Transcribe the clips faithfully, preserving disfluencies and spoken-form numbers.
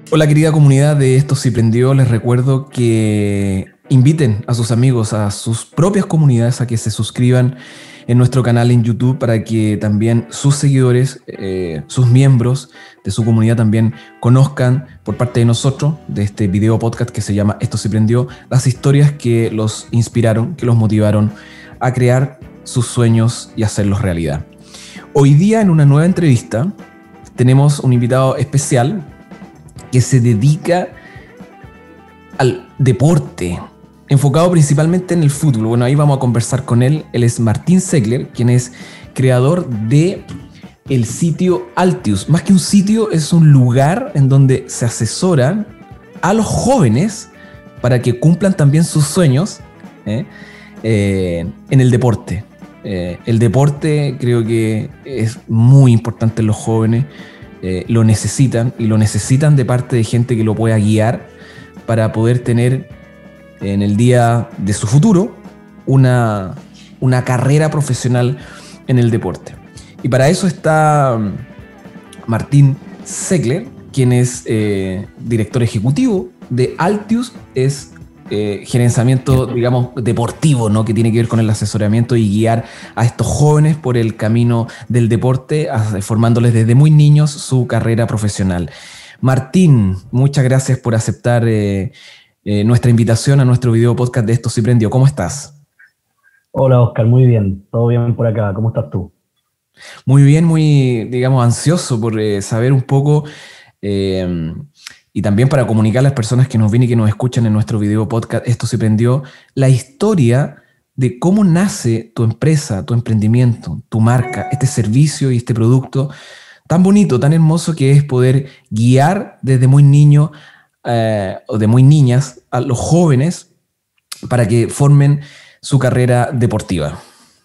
Hola querida comunidad de Esto Sí Prendió, les recuerdo que inviten a sus amigos, a sus propias comunidades a que se suscriban en nuestro canal en YouTube para que también sus seguidores, eh, sus miembros de su comunidad también conozcan por parte de nosotros, de este video podcast que se llama Esto Sí Prendió, las historias que los inspiraron, que los motivaron a crear sus sueños y hacerlos realidad. Hoy día en una nueva entrevista tenemos un invitado especial que se dedica al deporte, enfocado principalmente en el fútbol. Bueno, ahí vamos a conversar con él. Él es Martín Zegler, quien es creador de el sitio Altius. Más que un sitio, es un lugar en donde se asesoran a los jóvenes para que cumplan también sus sueños ¿eh? Eh, en el deporte. Eh, el deporte creo que es muy importante en los jóvenes. Eh, lo necesitan y lo necesitan de parte de gente que lo pueda guiar para poder tener en el día de su futuro una, una carrera profesional en el deporte. Y para eso está Martín Zegler, quien es eh, director ejecutivo de Altius, es Eh, gerenciamiento, digamos, deportivo, ¿no? Que tiene que ver con el asesoramiento y guiar a estos jóvenes por el camino del deporte, a, formándoles desde muy niños su carrera profesional. Martín, muchas gracias por aceptar eh, eh, nuestra invitación a nuestro video podcast de Esto Sí Prendió. ¿Cómo estás? Hola Oscar, muy bien, todo bien por acá, ¿cómo estás tú? Muy bien, muy, digamos, ansioso por eh, saber un poco eh, y también para comunicar a las personas que nos ven y que nos escuchan en nuestro video podcast Esto Se Prendió, la historia de cómo nace tu empresa, tu emprendimiento, tu marca, este servicio y este producto tan bonito, tan hermoso que es poder guiar desde muy niño eh, o de muy niñas a los jóvenes para que formen su carrera deportiva.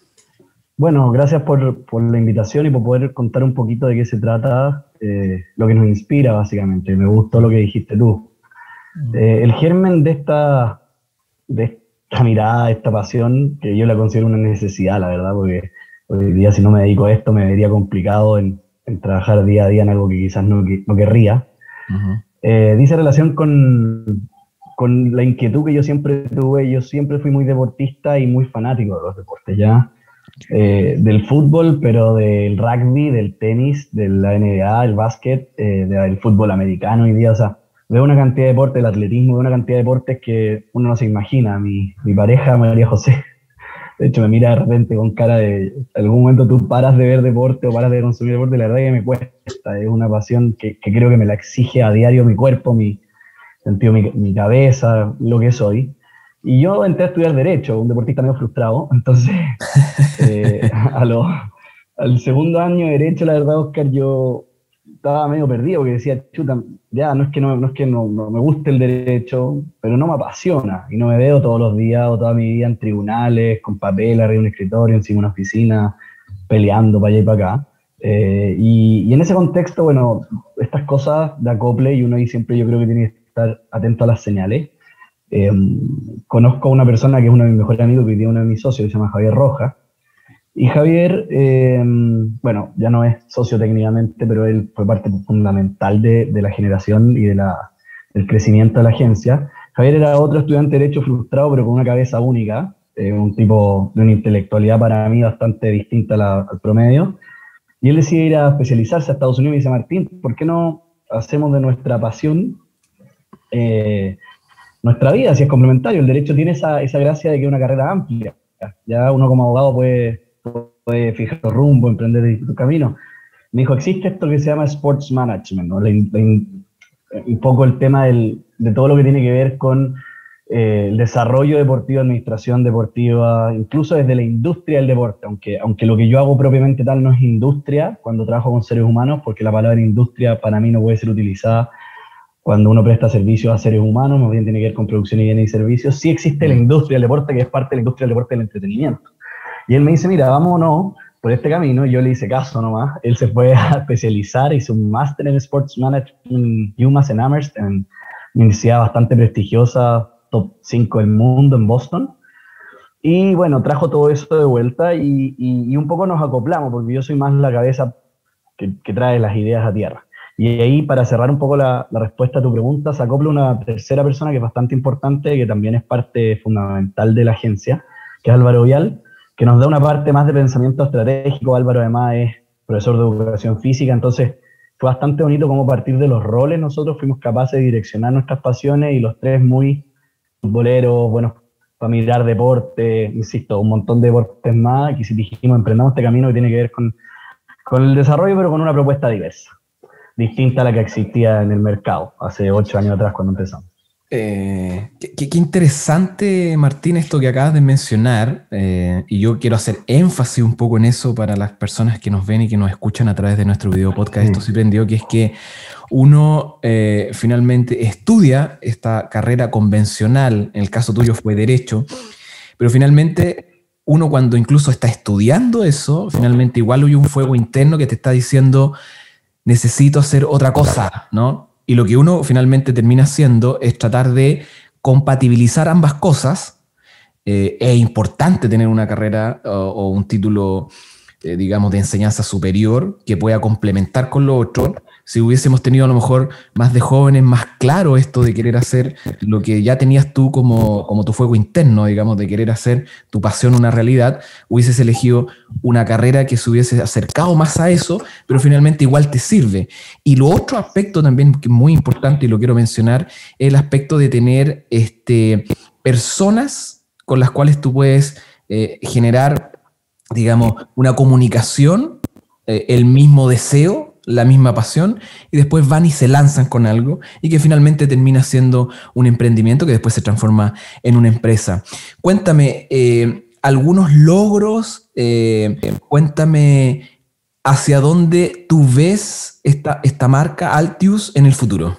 Bueno, gracias por, por la invitación y por poder contar un poquito de qué se trata, eh, lo que nos inspira básicamente. Me gustó lo que dijiste tú. Eh, el germen de esta, de esta mirada, de esta pasión, que yo la considero una necesidad, la verdad, porque hoy día si no me dedico a esto me vería complicado en, en trabajar día a día en algo que quizás no, no querría. Uh-huh. Eh, dice relación con, con la inquietud que yo siempre tuve. Yo siempre fui muy deportista y muy fanático de los deportes, ¿ya? Eh, del fútbol, pero del rugby, del tenis, de la N B A, del básquet, eh, del fútbol americano hoy día. O sea, veo una cantidad de deportes, el atletismo, veo una cantidad de deportes que uno no se imagina. Mi, mi pareja, María José, de hecho me mira de repente con cara de, en algún momento tú paras de ver deporte o paras de consumir deporte, la verdad que me cuesta. Es una pasión que, que creo que me la exige a diario mi cuerpo, mi sentido, mi, mi cabeza, lo que soy. Y yo entré a estudiar Derecho, un deportista medio frustrado, entonces eh, a lo, al segundo año de Derecho, la verdad, Oscar, yo estaba medio perdido porque decía, chuta, ya, no es que no, no, es que no, no me guste el Derecho, pero no me apasiona y no me veo todos los días o toda mi vida en tribunales, con papel arriba de un escritorio, encima de una oficina, peleando para allá y para acá. Eh, y, y en ese contexto, bueno, estas cosas de acople y uno ahí siempre yo creo que tiene que estar atento a las señales. Eh, conozco a una persona que es uno de mis mejores amigos, que tiene uno de mis socios, que se llama Javier Rojas. Y Javier, eh, bueno, ya no es socio técnicamente, pero él fue parte fundamental de, de la generación y de la, del crecimiento de la agencia. Javier era otro estudiante de Derecho frustrado, pero con una cabeza única, eh, un tipo de una intelectualidad para mí bastante distinta a la, al promedio. Y él decide ir a especializarse a Estados Unidos y dice, Martín, ¿por qué no hacemos de nuestra pasión eh, nuestra vida, si es complementario? El derecho tiene esa, esa gracia de que es una carrera amplia. Ya uno como abogado puede, puede fijar su rumbo, emprender distintos caminos. Me dijo, existe esto que se llama Sports Management, ¿no? La, la, un poco el tema del, de todo lo que tiene que ver con eh, el desarrollo deportivo, administración deportiva, incluso desde la industria del deporte, aunque, aunque lo que yo hago propiamente tal no es industria, cuando trabajo con seres humanos, porque la palabra industria para mí no puede ser utilizada cuando uno presta servicios a seres humanos, más bien tiene que ver con producción y bienes y servicios. Sí existe la industria del deporte, que es parte de la industria del deporte del entretenimiento. Y él me dice, mira, vámonos por este camino. Y yo le hice caso nomás. Él se fue a especializar, hizo un máster en Sports Management, UMass en Amherst, en una universidad bastante prestigiosa, top cinco del mundo en Boston. Y bueno, trajo todo eso de vuelta y, y, y un poco nos acoplamos, porque yo soy más la cabeza que, que trae las ideas a tierra. Y ahí, para cerrar un poco la, la respuesta a tu pregunta, se acopla una tercera persona que es bastante importante, que también es parte fundamental de la agencia, que es Álvaro Vial, que nos da una parte más de pensamiento estratégico. Álvaro además es profesor de educación física, entonces fue bastante bonito cómo a partir de los roles nosotros fuimos capaces de direccionar nuestras pasiones, y los tres muy futboleros, buenos para mirar deporte, insisto, un montón de deportes más, que si dijimos emprendamos este camino que tiene que ver con, con el desarrollo, pero con una propuesta diversa, distinta a la que existía en el mercado hace ocho años atrás cuando empezamos. Eh, qué, qué interesante, Martín, esto que acabas de mencionar, eh, y yo quiero hacer énfasis un poco en eso para las personas que nos ven y que nos escuchan a través de nuestro video podcast. Esto sí prendió, que es que uno eh, finalmente estudia esta carrera convencional, en el caso tuyo fue Derecho, pero finalmente uno, cuando incluso está estudiando eso, finalmente igual hay un fuego interno que te está diciendo necesito hacer otra cosa, ¿no? Y lo que uno finalmente termina haciendo es tratar de compatibilizar ambas cosas. Eh, es importante tener una carrera o, o un título, eh, digamos, de enseñanza superior que pueda complementar con lo otro. Si hubiésemos tenido a lo mejor más de jóvenes más claro esto de querer hacer lo que ya tenías tú como, como tu fuego interno, digamos, de querer hacer tu pasión una realidad, hubieses elegido una carrera que se hubiese acercado más a eso, pero finalmente igual te sirve. Y lo otro aspecto también que es muy importante y lo quiero mencionar es el aspecto de tener este, personas con las cuales tú puedes eh, generar, digamos, una comunicación, eh, el mismo deseo, la misma pasión, y después van y se lanzan con algo y que finalmente termina siendo un emprendimiento que después se transforma en una empresa. Cuéntame eh, algunos logros, eh, cuéntame hacia dónde tú ves esta, esta marca Altius en el futuro.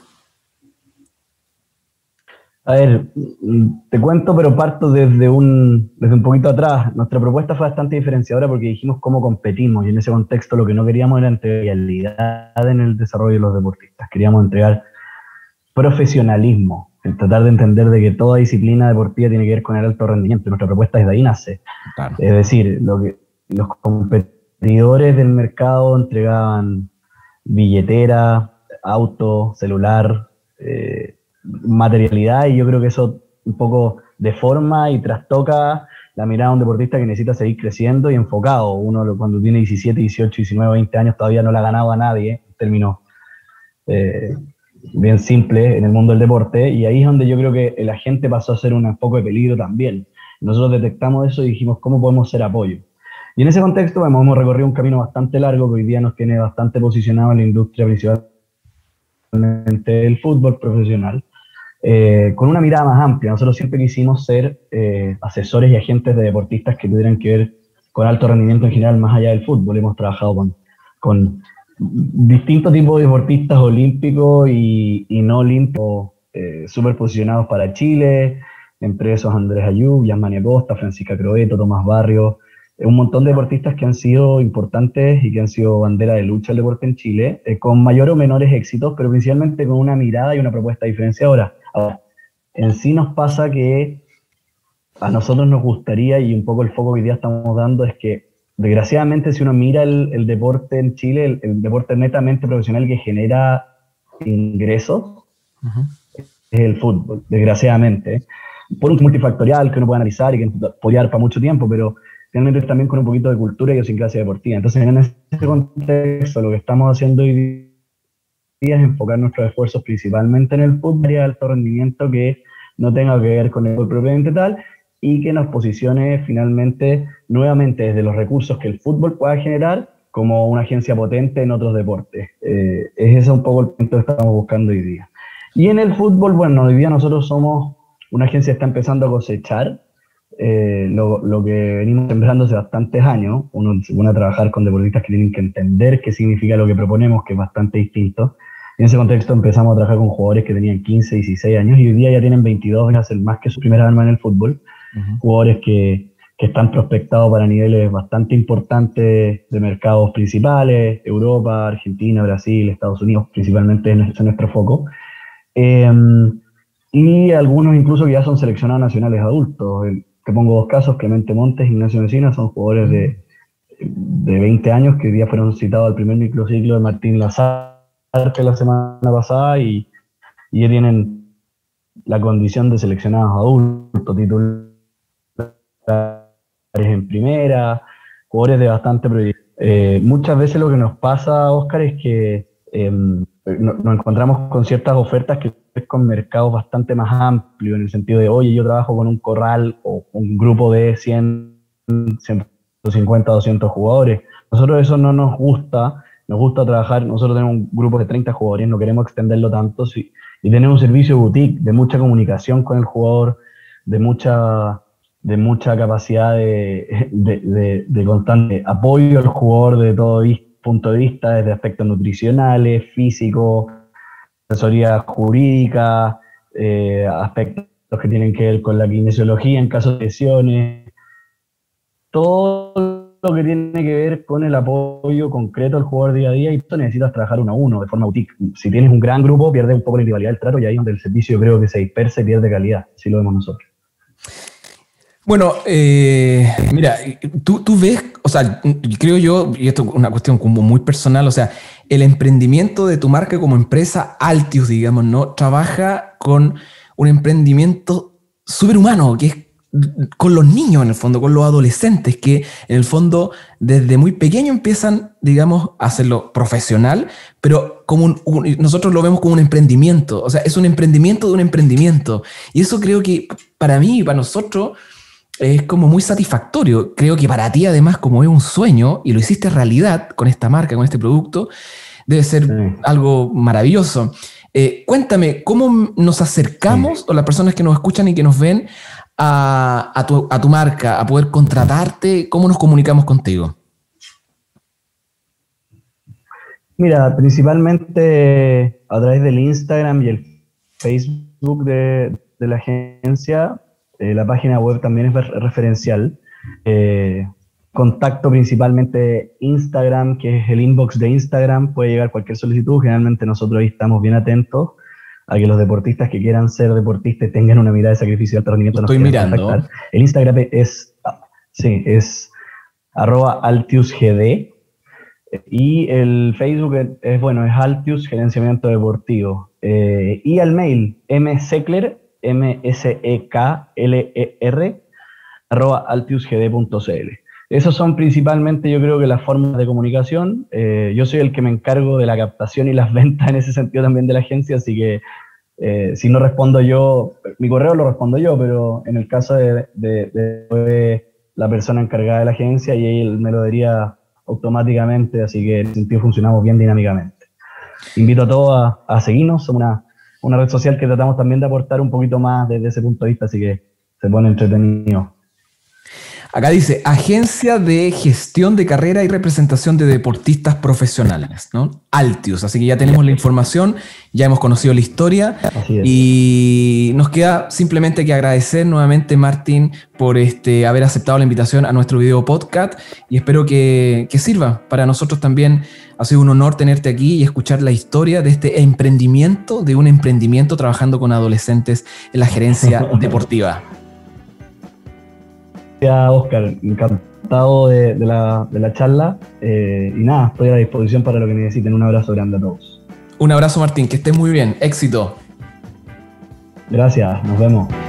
A ver, te cuento, pero parto desde un, desde un poquito atrás. Nuestra propuesta fue bastante diferenciadora porque dijimos cómo competimos, y en ese contexto lo que no queríamos era entregar realidad en el desarrollo de los deportistas. Queríamos entregar profesionalismo, el tratar de entender de que toda disciplina deportiva tiene que ver con el alto rendimiento. Nuestra propuesta desde ahí nace. Claro. Es decir, lo que los competidores del mercado entregaban billetera, auto, celular, eh, materialidad, y yo creo que eso un poco deforma y trastoca la mirada de un deportista que necesita seguir creciendo y enfocado. Uno cuando tiene diecisiete, dieciocho, diecinueve, veinte años todavía no le ha ganado a nadie, en términos eh, bien simples en el mundo del deporte, y ahí es donde yo creo que la gente pasó a ser un foco de peligro también. Nosotros detectamos eso y dijimos, ¿cómo podemos ser apoyo? Y en ese contexto bueno, hemos recorrido un camino bastante largo que hoy día nos tiene bastante posicionado en la industria principalmente del fútbol profesional. Eh, con una mirada más amplia. Nosotros siempre quisimos ser eh, asesores y agentes de deportistas que tuvieran que ver con alto rendimiento en general, más allá del fútbol. Hemos trabajado con, con distintos tipos de deportistas olímpicos y, y no olímpicos, eh, súper posicionados para Chile, entre esos Andrés Ayub, Yasmania Costa, Francisca Croeto, Tomás Barrios, eh, un montón de deportistas que han sido importantes y que han sido bandera de lucha del deporte en Chile, eh, con mayor o menores éxitos, pero principalmente con una mirada y una propuesta diferenciadora. Ahora, en sí nos pasa que a nosotros nos gustaría, y un poco el foco que hoy día estamos dando, es que desgraciadamente si uno mira el, el deporte en Chile, el, el deporte netamente profesional que genera ingresos, uh-huh. es el fútbol, desgraciadamente. Por un multifactorial que uno puede analizar y que apoyar para mucho tiempo, pero realmente también con un poquito de cultura y idiosincrasia deportiva. Entonces, en ese contexto, lo que estamos haciendo hoy día es enfocar nuestros esfuerzos principalmente en el fútbol de alto rendimiento que no tenga que ver con el fútbol propiamente tal, y que nos posicione finalmente nuevamente desde los recursos que el fútbol pueda generar como una agencia potente en otros deportes. Eh, es ese un poco el punto que estamos buscando hoy día. Y en el fútbol, bueno, hoy día nosotros somos una agencia que está empezando a cosechar eh, lo, lo que venimos sembrando hace bastantes años. Uno se pone a trabajar con deportistas que tienen que entender qué significa lo que proponemos, que es bastante distinto. En ese contexto empezamos a trabajar con jugadores que tenían quince, dieciséis años y hoy día ya tienen veintidós, van a ser más que su primera arma en el fútbol. Uh-huh. Jugadores que, que están prospectados para niveles bastante importantes de mercados principales, Europa, Argentina, Brasil, Estados Unidos, principalmente en nuestro, nuestro foco. Eh, y algunos incluso que ya son seleccionados nacionales adultos. Te pongo dos casos: Clemente Montes, Ignacio Messina, son jugadores de, de veinte años que hoy día fueron citados al primer microciclo de Martín Lazar, la semana pasada y, y ya tienen la condición de seleccionados adultos, titulares en primera, jugadores de bastante proyección. Eh, muchas veces lo que nos pasa, Oscar, es que eh, nos encontramos con ciertas ofertas que es con mercados bastante más amplios, en el sentido de, oye, yo trabajo con un corral o un grupo de cien, ciento cincuenta, doscientos jugadores. Nosotros eso no nos gusta, nos gusta trabajar, nosotros tenemos un grupo de treinta jugadores, no queremos extenderlo tanto, sí, y tenemos un servicio boutique de mucha comunicación con el jugador, de mucha, de mucha capacidad de, de, de, de constante apoyo al jugador de todo punto de vista, desde aspectos nutricionales, físicos, asesoría jurídica, eh, aspectos que tienen que ver con la kinesiología en caso de lesiones, todo lo que tiene que ver con el apoyo concreto al jugador día a día, y esto necesitas trabajar uno a uno, de forma boutique. Si tienes un gran grupo, pierdes un poco la individualidad del trato, y ahí es donde el servicio creo que se dispersa y pierde calidad, así lo vemos nosotros. Bueno, eh, mira, tú, tú ves, o sea, creo yo, y esto es una cuestión como muy personal, o sea, el emprendimiento de tu marca como empresa, Altius, digamos, ¿no? Trabaja con un emprendimiento superhumano, que es con los niños en el fondo, con los adolescentes, que en el fondo desde muy pequeño empiezan, digamos, a hacerlo profesional, pero como un, un, nosotros lo vemos como un emprendimiento, o sea, es un emprendimiento de un emprendimiento, y eso creo que para mí y para nosotros es como muy satisfactorio. Creo que para ti además, como es un sueño y lo hiciste realidad con esta marca, con este producto, debe ser sí. algo maravilloso. Eh, cuéntame, ¿cómo nos acercamos, sí. o las personas que nos escuchan y que nos ven, a, a, tu, a tu marca, a poder contratarte? ¿Cómo nos comunicamos contigo? Mira, principalmente a través del Instagram y el Facebook de, de la agencia. Eh, la página web también es referencial. Eh, contacto principalmente Instagram, que es el inbox de Instagram, puede llegar cualquier solicitud. Generalmente nosotros ahí estamos bien atentos a que los deportistas que quieran ser deportistas tengan una mirada de sacrificio de alto rendimiento. Estoy mirando. Contactar. El Instagram es, sí, es arroba altiusgd, y el Facebook es, es bueno, es Altius Gerenciamiento Deportivo. Eh, y al mail, msecler, M S E K L E R, arroba altiusgd punto c l. Esos son principalmente, yo creo que las formas de comunicación. Eh, yo soy el que me encargo de la captación y las ventas en ese sentido también de la agencia, así que eh, si no respondo yo, mi correo lo respondo yo, pero en el caso de, de, de, de la persona encargada de la agencia, y él me lo diría automáticamente, así que en ese sentido funcionamos bien dinámicamente. Invito a todos a, a seguirnos, somos una una red social que tratamos también de aportar un poquito más desde ese punto de vista, así que se pone entretenido. Acá dice, Agencia de Gestión de Carrera y Representación de Deportistas Profesionales, ¿no? Altius, así que ya tenemos la información, ya hemos conocido la historia, y nos queda simplemente que agradecer nuevamente, Martín, por este, haber aceptado la invitación a nuestro video podcast, y espero que, que sirva para nosotros también. Ha sido un honor tenerte aquí y escuchar la historia de este emprendimiento, de un emprendimiento trabajando con adolescentes en la gerencia deportiva. Gracias, Oscar. Encantado de, de, la, de la charla. Eh, y nada, estoy a la disposición para lo que necesiten. Un abrazo grande a todos. Un abrazo, Martín. Que estés muy bien. Éxito. Gracias. Nos vemos.